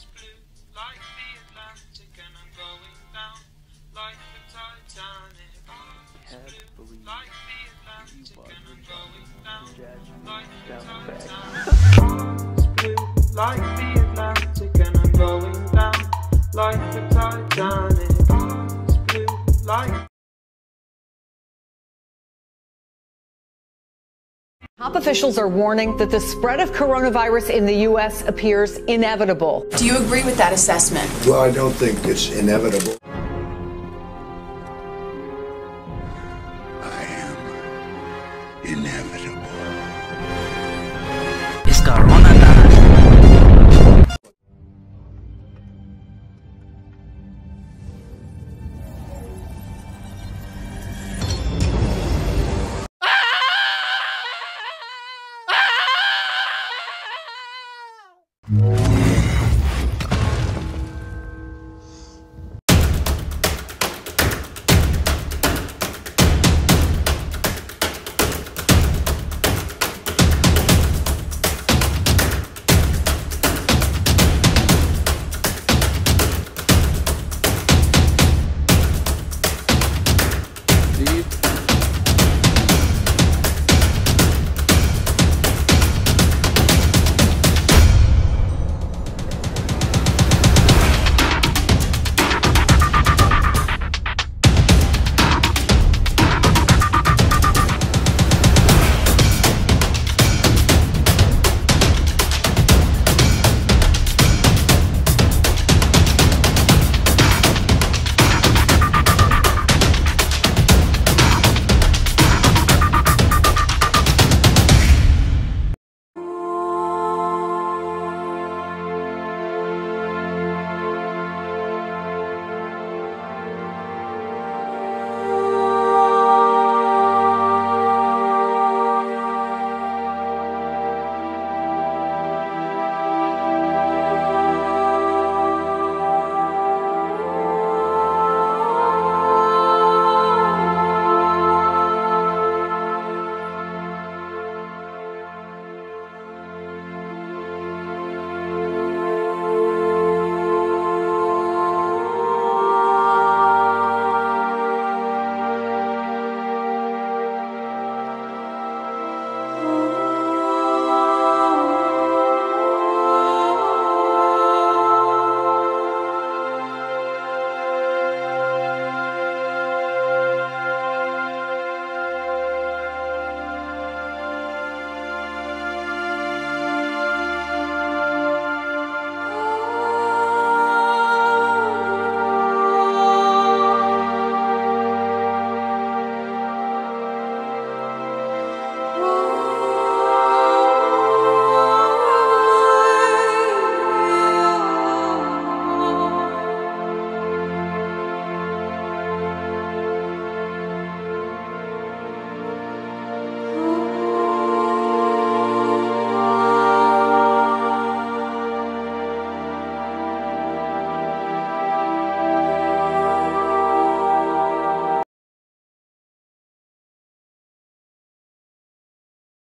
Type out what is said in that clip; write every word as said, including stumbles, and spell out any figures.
Like the Atlantic and I'm going down like the Titanic. It's blue like. Top officials are warning that the spread of coronavirus in the U S appears inevitable. Do you agree with that assessment? Well, I don't think it's inevitable.